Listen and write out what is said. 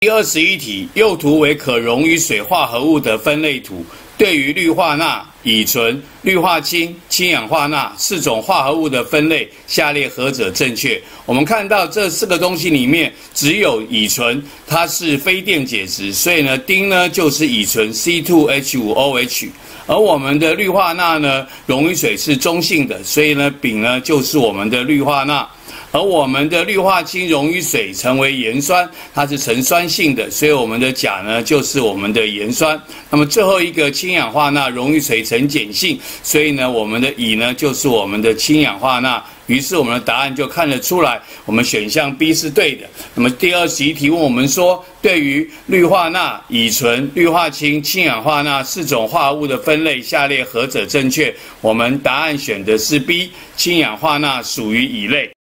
第21题，右图为可溶于水化合物的分类图。对于氯化钠、乙醇、氯化氢、氢氧化钠4种化合物的分类，下列何者正确？我们看到这4个东西里面，只有乙醇它是非电解质，所以呢，丁呢就是乙醇 C2H5OH。而我们的氯化钠呢，溶于水是中性的，所以呢，丙呢就是我们的氯化钠。而我们的氯化氢溶于水成为盐酸，它是呈酸性的，所以我们的钾呢就是我们的盐酸。那么最后一个氢氧化钠溶于水呈碱性，所以呢我们的乙呢就是我们的氢氧化钠。于是我们的答案就看得出来，我们选项 B 是对的。那么第21题问我们说，对于氯化钠、乙醇、氯化氢、氢氧化钠4种化合物的分类，下列何者正确？我们答案选的是 B， 氢氧化钠属于乙类。